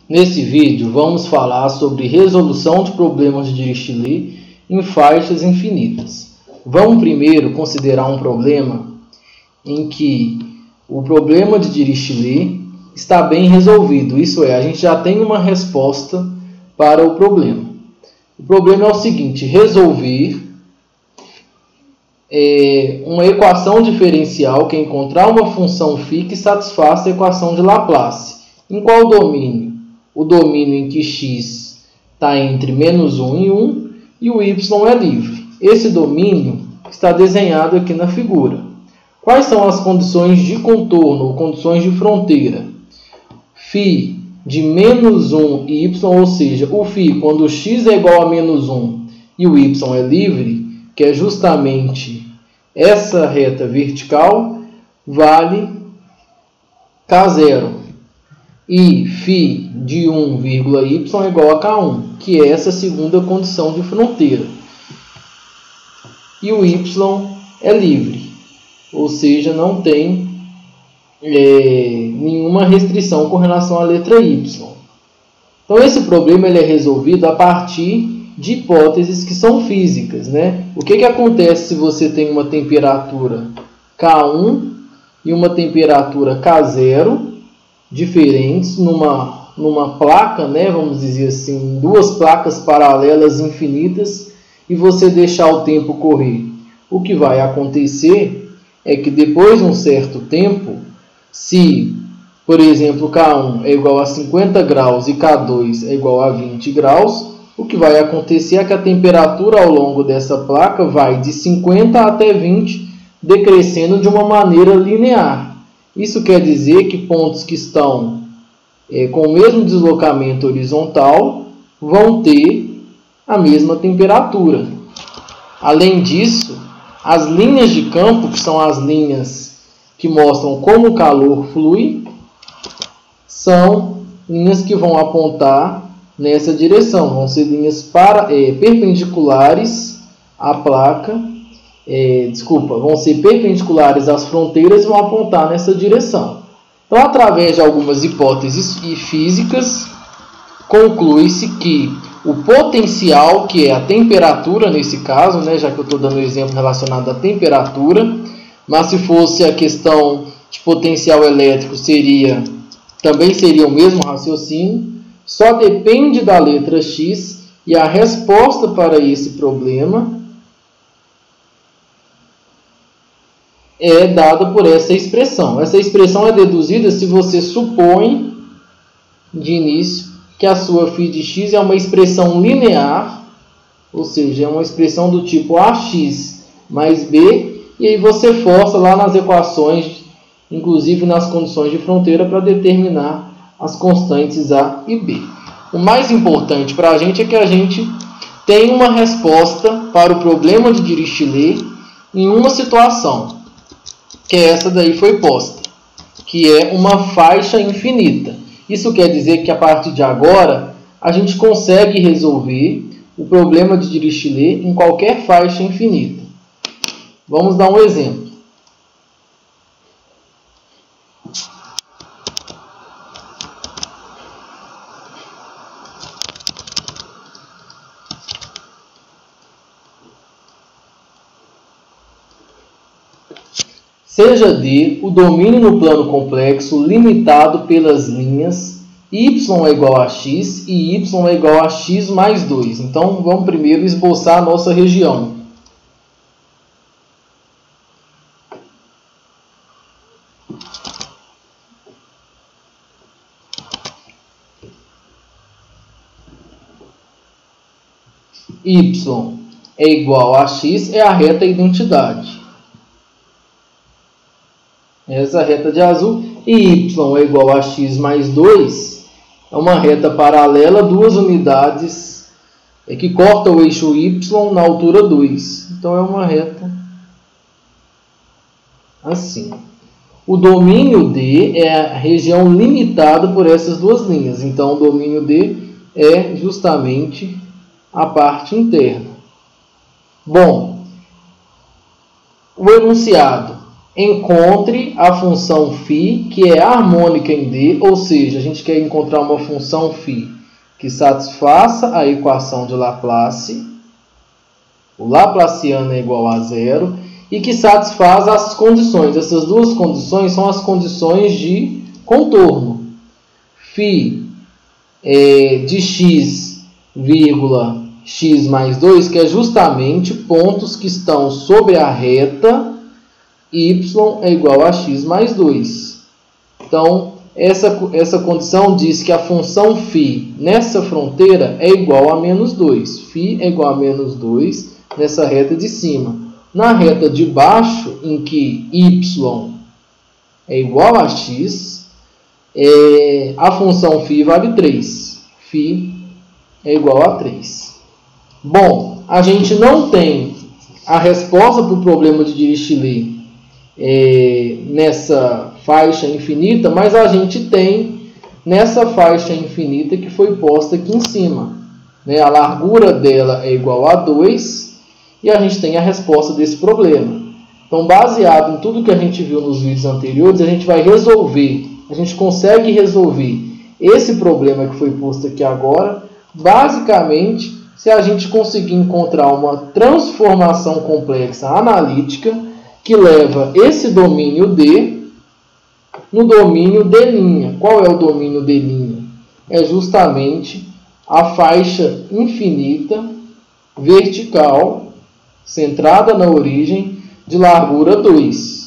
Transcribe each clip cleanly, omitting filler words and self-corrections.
Nesse vídeo vamos falar sobre resolução de problemas de Dirichlet em faixas infinitas. Vamos primeiro considerar um problema em que o problema de Dirichlet está bem resolvido, isso é, a gente já tem uma resposta para o problema. O problema é o seguinte: resolver uma equação diferencial que é encontrar uma função φ que satisfaça a equação de Laplace. Em qual domínio? O domínio em que x está entre menos 1 e 1 e o y é livre. Esse domínio está desenhado aqui na figura. Quais são as condições de contorno ou condições de fronteira? φ de menos 1 e y, ou seja, o φ quando x é igual a menos 1 e o y é livre, que é justamente essa reta vertical, vale K0. E φ de 1, y é igual a K1, que é essa segunda condição de fronteira. E o y é livre, ou seja, não tem nenhuma restrição com relação à letra y. Então esse problema ele é resolvido a partir de hipóteses que são físicas, né? O que acontece se você tem uma temperatura K1 e uma temperatura K0 diferentes numa placa, né? Vamos dizer assim, duas placas paralelas infinitas, e você deixar o tempo correr? O que vai acontecer é que depois de um certo tempo, se, por exemplo, K1 é igual a 50 graus e K2 é igual a 20 graus, o que vai acontecer é que a temperatura ao longo dessa placa vai de 50 até 20, decrescendo de uma maneira linear. Isso quer dizer que pontos que estão com o mesmo deslocamento horizontal vão ter a mesma temperatura. Além disso, as linhas de campo, que são as linhas que mostram como o calor flui, são linhas que vão apontar nessa direção. Vão ser linhas perpendiculares à placa, vão ser perpendiculares às fronteiras e vão apontar nessa direção. Então, através de algumas hipóteses físicas, conclui-se que o potencial, que é a temperatura nesse caso, né, já que eu estou dando um exemplo relacionado à temperatura, mas se fosse a questão de potencial elétrico, também seria o mesmo raciocínio, só depende da letra x, e a resposta para esse problema é dada por essa expressão. Essa expressão é deduzida se você supõe de início que a sua φ de x é uma expressão linear, ou seja, é uma expressão do tipo ax mais b, e aí você força lá nas equações, inclusive nas condições de fronteira, para determinar as constantes a e b. O mais importante para a gente é que a gente tem uma resposta para o problema de Dirichlet em uma situação, que essa daí foi posta, que é uma faixa infinita. Isso quer dizer que a partir de agora a gente consegue resolver o problema de Dirichlet em qualquer faixa infinita. Vamos dar um exemplo. Seja D o domínio no plano complexo limitado pelas linhas y é igual a x e y é igual a x mais 2. Então, vamos primeiro esboçar a nossa região. Y é igual a x é a reta identidade. Essa reta de azul, e y é igual a x mais 2, é uma reta paralela, duas unidades que corta o eixo y na altura 2. Então é uma reta assim. O domínio D é a região limitada por essas duas linhas. Então o domínio D é justamente a parte interna. Bom, o enunciado encontre a função φ que é harmônica em D, ou seja, a gente quer encontrar uma função φ que satisfaça a equação de Laplace, o Laplaciano é igual a zero, e que satisfaz as condições. Essas duas condições são as condições de contorno. φ de x, x mais 2, que é justamente pontos que estão sobre a reta y é igual a x mais 2. Então, essa condição diz que a função φ nessa fronteira é igual a menos 2. φ é igual a menos 2 nessa reta de cima. Na reta de baixo, em que y é igual a x, a função φ vale 3. φ é igual a 3. Bom, a gente não tem a resposta para o problema de Dirichlet nessa faixa infinita, mas a gente tem nessa faixa infinita que foi posta aqui em cima. A largura dela é igual a 2 e a gente tem a resposta desse problema. Então, baseado em tudo que a gente viu nos vídeos anteriores, a gente vai resolver, a gente consegue resolver esse problema que foi posto aqui agora, basicamente, se a gente conseguir encontrar uma transformação complexa analítica que leva esse domínio D no domínio D'. Qual é o domínio D'? É justamente a faixa infinita vertical centrada na origem de largura 2.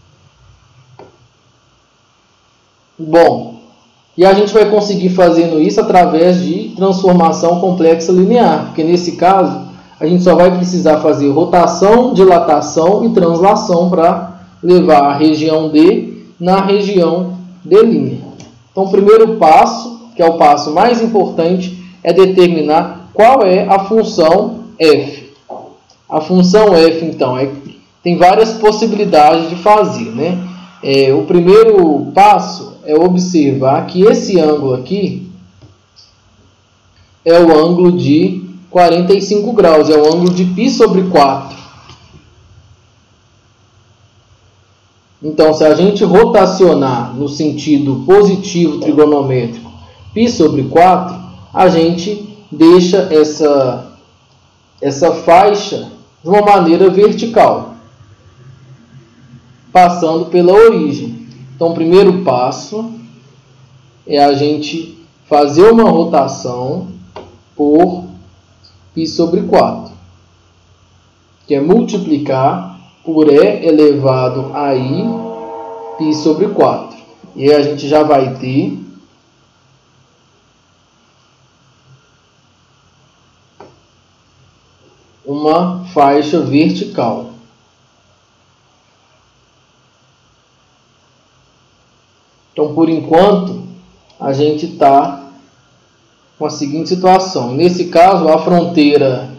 Bom, e a gente vai conseguir fazendo isso através de transformação complexa linear, porque nesse caso a gente só vai precisar fazer rotação, dilatação e translação para levar a região D na região D'. Então, o primeiro passo, que é o passo mais importante, é determinar qual é a função f. A função f, então, tem várias possibilidades de fazer, o primeiro passo é observar que esse ângulo aqui é o ângulo de 45 graus, é o ângulo de π sobre 4. Então, se a gente rotacionar no sentido positivo trigonométrico π sobre 4, a gente deixa essa faixa de uma maneira vertical, passando pela origem. Então, o primeiro passo é a gente fazer uma rotação por π sobre 4, que é multiplicar por E elevado a I π sobre 4. E aí a gente já vai ter uma faixa vertical. Então, por enquanto, a gente está com a seguinte situação. Nesse caso, a fronteira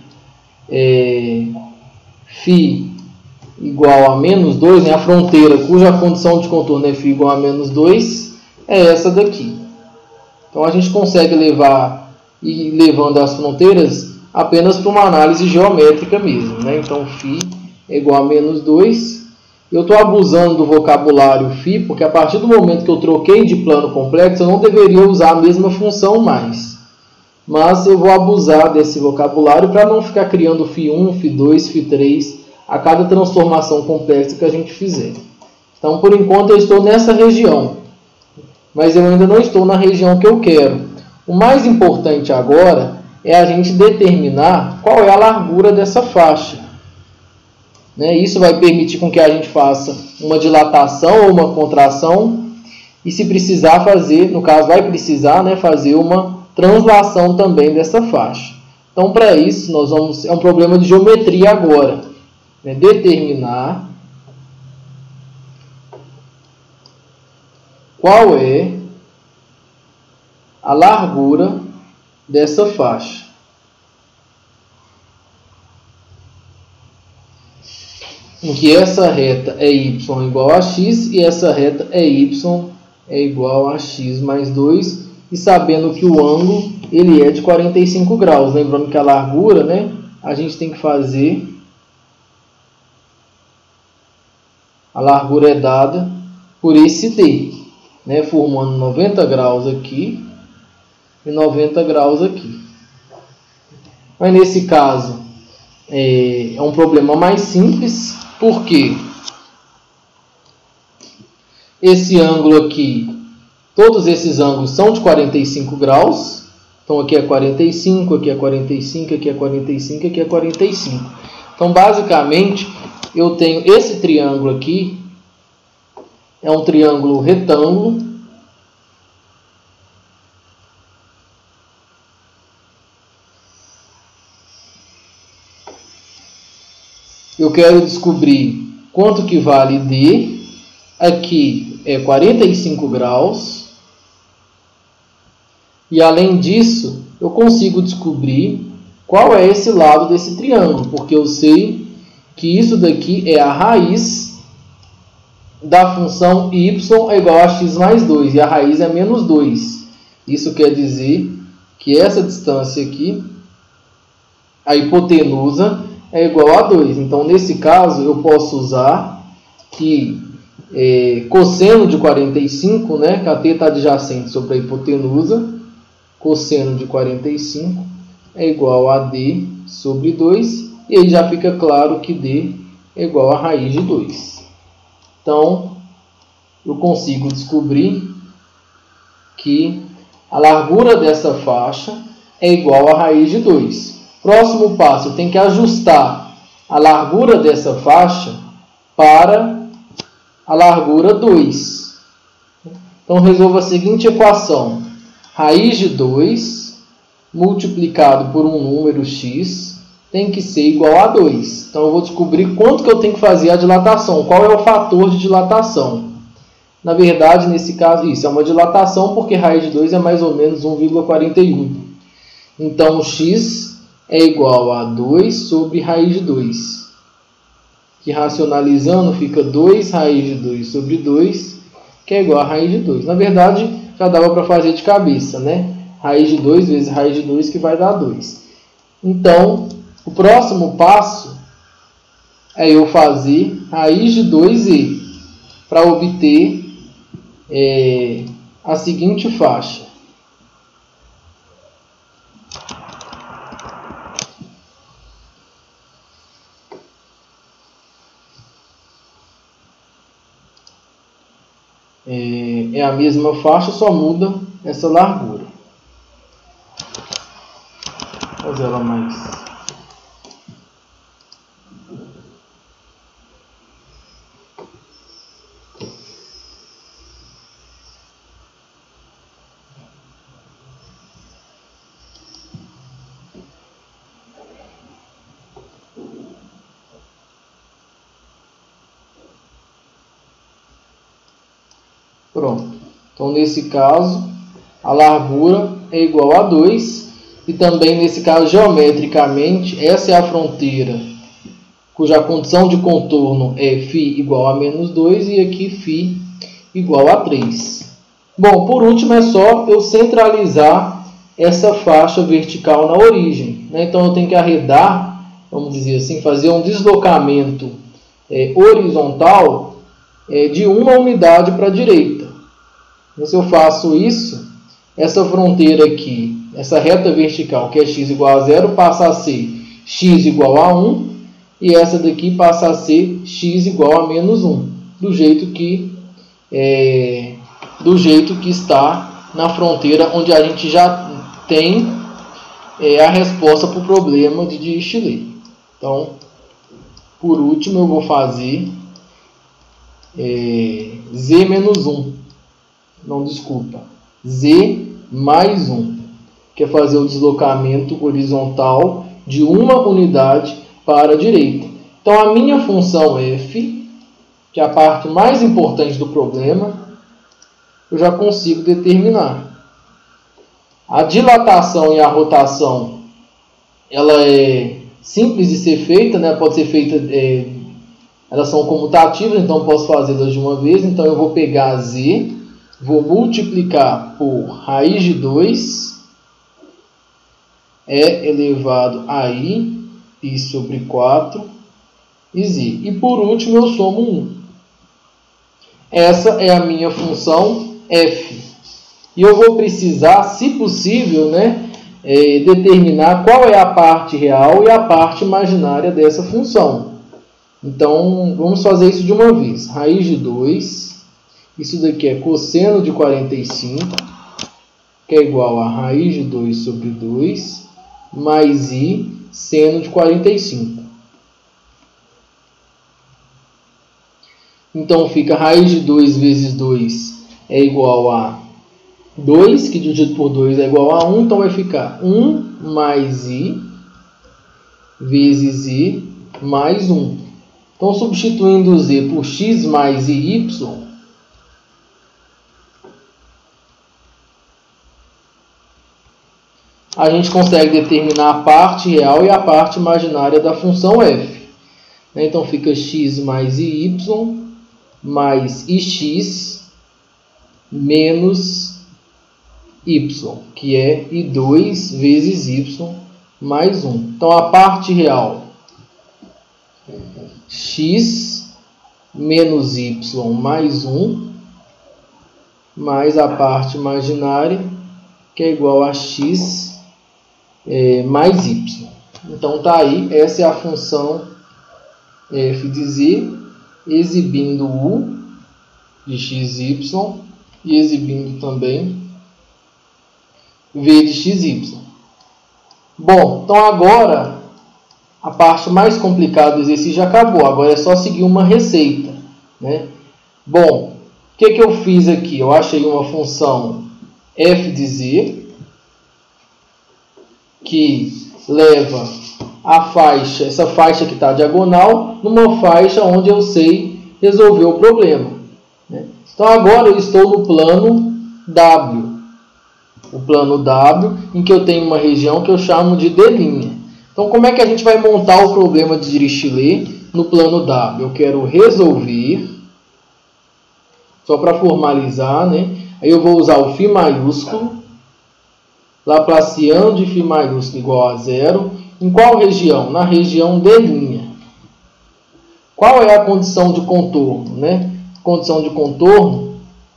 φ igual a menos 2, a fronteira cuja condição de contorno é φ igual a menos 2, é essa daqui. Então, a gente consegue ir levando as fronteiras apenas para uma análise geométrica mesmo. Então, φ é igual a menos 2. Eu estou abusando do vocabulário φ, porque a partir do momento que eu troquei de plano complexo, eu não deveria usar a mesma função mais. Mas eu vou abusar desse vocabulário para não ficar criando φ1, φ2, φ3 a cada transformação complexa que a gente fizer. Então, por enquanto, eu estou nessa região, mas eu ainda não estou na região que eu quero. O mais importante agora é a gente determinar qual é a largura dessa faixa. Isso vai permitir com que a gente faça uma dilatação ou uma contração, e se precisar fazer, no caso vai precisar, fazer uma translação também dessa faixa. Então, para isso, é um problema de geometria agora. Determinar qual é a largura dessa faixa. Em que essa reta é y igual a x e essa reta é y é igual a x mais 2, e sabendo que o ângulo ele é de 45 graus. Lembrando que a largura, a gente tem que fazer a largura é dada por esse D, né, formando 90 graus aqui e 90 graus aqui. Mas nesse caso é um problema mais simples, porque esse ângulo aqui, todos esses ângulos são de 45 graus. Então aqui é 45, aqui é 45, aqui é 45, aqui é 45. Então basicamente eu tenho esse triângulo aqui, é um triângulo retângulo. Eu quero descobrir quanto que vale D. Aqui é 45 graus. E além disso, eu consigo descobrir qual é esse lado desse triângulo, porque eu sei que isso daqui é a raiz da função y é igual a x mais 2, e a raiz é menos 2. Isso quer dizer que essa distância aqui, a hipotenusa, é igual a 2. Então, nesse caso, eu posso usar que cosseno de 45, né, que a θ está adjacente sobre a hipotenusa, cosseno de 45 é igual a D sobre 2, e aí já fica claro que D é igual a raiz de 2. Então, eu consigo descobrir que a largura dessa faixa é igual a raiz de 2. Próximo passo, eu tenho que ajustar a largura dessa faixa para a largura 2. Então, resolva a seguinte equação. Raiz de 2 multiplicado por um número x tem que ser igual a 2. Então, eu vou descobrir quanto que eu tenho que fazer a dilatação. Qual é o fator de dilatação? Na verdade, nesse caso, isso é uma dilatação porque raiz de 2 é mais ou menos 1,41. Então, o x é igual a 2 sobre raiz de 2. Que racionalizando fica 2 raiz de 2 sobre 2, que é igual a raiz de 2. Na verdade, já dava para fazer de cabeça, né? Raiz de 2 vezes raiz de 2 que vai dar 2. Então, o próximo passo é eu fazer raiz de 2e para obter a seguinte faixa. É a mesma faixa, só muda essa largura. Vou fazer ela mais. Pronto. Então, nesse caso, a largura é igual a 2. E também, nesse caso, geometricamente, essa é a fronteira cuja condição de contorno é φ igual a menos 2 e aqui φ igual a 3. Bom, por último, é só eu centralizar essa faixa vertical na origem, né? Então, eu tenho que arredar, vamos dizer assim, fazer um deslocamento horizontal de uma unidade para a direita. Então, se eu faço isso, essa fronteira aqui, essa reta vertical, que é x igual a 0, passa a ser x igual a 1, e essa daqui passa a ser x igual a menos 1, do jeito que está na fronteira onde a gente já tem a resposta para o problema de Dirichlet. Então, por último, eu vou fazer z menos 1. Não, desculpa. Z mais 1. Que é fazer o deslocamento horizontal de uma unidade para a direita. Então, a minha função f, que é a parte mais importante do problema, eu já consigo determinar. A dilatação e a rotação, ela é simples de ser feita, né? Pode ser feita, elas são comutativas, então eu posso fazê-las de uma vez. Então, eu vou pegar z, vou multiplicar por raiz de 2, elevado a i sobre 4, e z. E por último, eu somo 1. Essa é a minha função f. E eu vou precisar, se possível, né, determinar qual é a parte real e a parte imaginária dessa função. Então, vamos fazer isso de uma vez. Raiz de 2, isso daqui é cosseno de 45, que é igual a raiz de 2 sobre 2, mais i seno de 45. Então, fica raiz de 2 vezes 2 é igual a 2, que dividido por 2 é igual a 1, então vai ficar 1 mais i vezes i mais 1. Então, substituindo o z por x mais y, a gente consegue determinar a parte real e a parte imaginária da função f. Então, fica x mais y mais ix menos y, que é i2 vezes y mais 1. Então, a parte real, x menos y mais 1, mais a parte imaginária, que é igual a x mais y. Então, tá aí, essa é a função f de z, exibindo u de xy e exibindo também v de xy. Bom, então agora a parte mais complicada do exercício já acabou. Agora é só seguir uma receita, né? Bom, o que eu fiz aqui? Eu achei uma função f de z que leva a faixa, essa faixa que está diagonal, numa faixa onde eu sei resolver o problema, né? Então agora eu estou no plano W. O plano W, em que eu tenho uma região que eu chamo de D'. Então, como é que a gente vai montar o problema de Dirichlet no plano W? Eu quero resolver, só para formalizar, né? Aí eu vou usar o φ maiúsculo, Laplaciano de φ maiúsculo igual a 0. Em qual região? Na região D'. Qual é a condição de contorno, né? Condição de contorno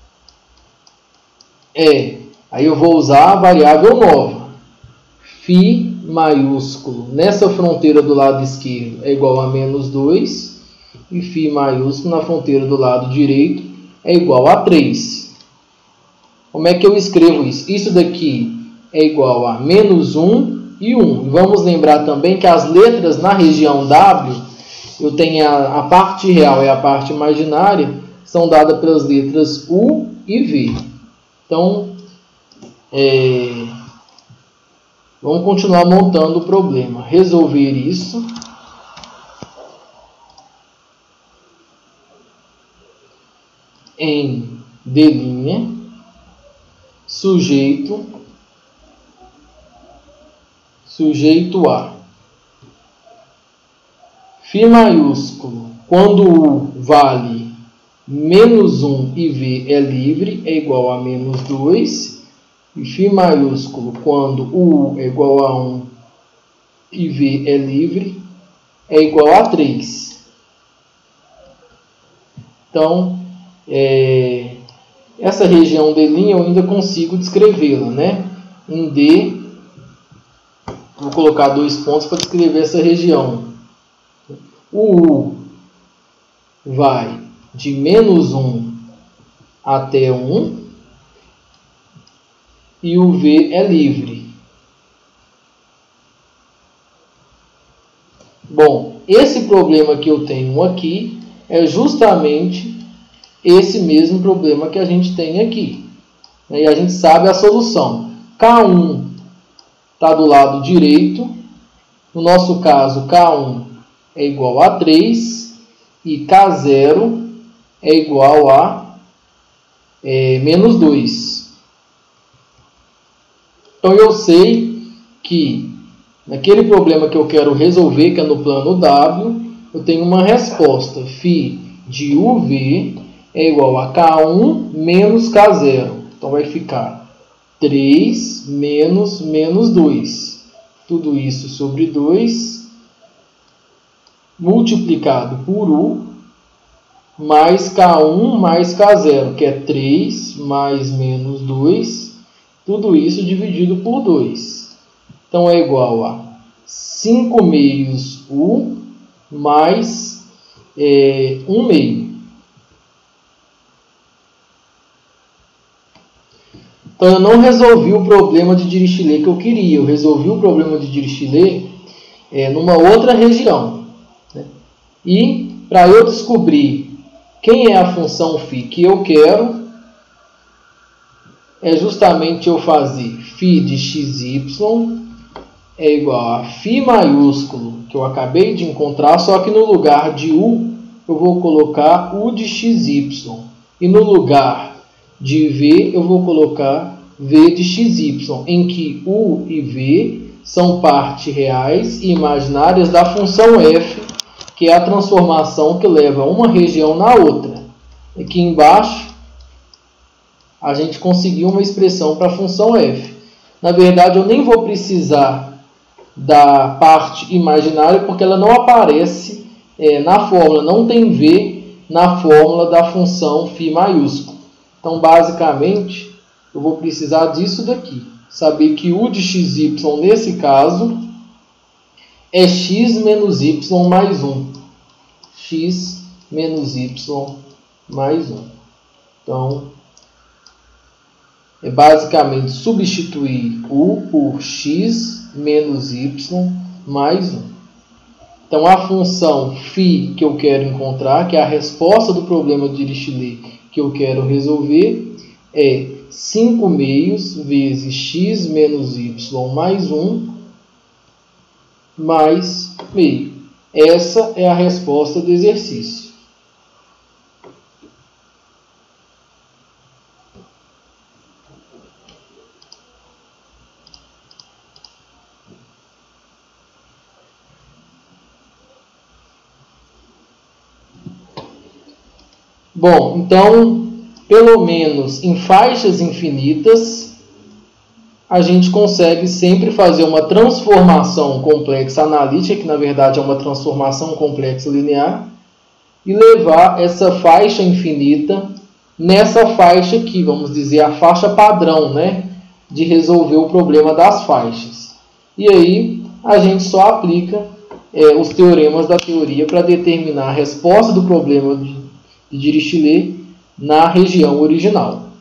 aí eu vou usar a variável nova. φ maiúsculo nessa fronteira do lado esquerdo é igual a menos 2. E φ maiúsculo na fronteira do lado direito é igual a 3. Como é que eu escrevo isso? Isso daqui é igual a menos 1 e 1. Vamos lembrar também que as letras na região W, eu tenho a parte real e a parte imaginária, são dadas pelas letras U e V. Então, vamos continuar montando o problema. Resolver isso. Em D', sujeito a φ maiúsculo, quando U vale menos 1 e V é livre, é igual a menos 2. E φ maiúsculo, quando U é igual a 1 e V é livre, é igual a 3. Então, essa região D' eu ainda consigo descrevê-la, né? Em D, vou colocar 2 pontos para descrever essa região. O U vai de menos 1 até 1 e o V é livre. Bom, esse problema que eu tenho aqui é justamente esse mesmo problema que a gente tem aqui. E a gente sabe a solução. K1 está do lado direito. No nosso caso, K1 é igual a 3 e K0 é igual a menos 2. Então, eu sei que naquele problema que eu quero resolver, que é no plano W, eu tenho uma resposta. φ de UV é igual a K1 menos K0. Então, vai ficar 3 menos 2. Tudo isso sobre 2, multiplicado por U, mais K1 mais K0, que é 3 mais menos 2, tudo isso dividido por 2. Então é igual a 5 meios U mais 1 meio. Então eu não resolvi o problema de Dirichlet que eu queria. Eu resolvi o problema de Dirichlet numa outra região, né? E para eu descobrir quem é a função φ que eu quero, é justamente eu fazer φ de xy é igual a φ maiúsculo, que eu acabei de encontrar, só que no lugar de U, eu vou colocar U de xy. E no lugar de V, eu vou colocar V de xy, em que U e V são partes reais e imaginárias da função f, que é a transformação que leva uma região na outra. Aqui embaixo, a gente conseguiu uma expressão para a função f. Na verdade, eu nem vou precisar da parte imaginária, porque ela não aparece na fórmula, não tem V na fórmula da função φ maiúsculo. Então, basicamente, eu vou precisar disso daqui. Saber que U de xy, nesse caso, é x menos y mais 1. X menos y mais 1. Então, é basicamente substituir U por x menos y mais 1. Então, a função φ que eu quero encontrar, que é a resposta do problema de Dirichlet que eu quero resolver, é 5 meios vezes x menos y mais 1 mais meio. Essa é a resposta do exercício. Bom, então, pelo menos em faixas infinitas, a gente consegue sempre fazer uma transformação complexa analítica, que na verdade é uma transformação complexa linear, e levar essa faixa infinita nessa faixa aqui, vamos dizer, a faixa padrão, né, de resolver o problema das faixas. E aí a gente só aplica os teoremas da teoria para determinar a resposta do problema de Dirichlet na região original.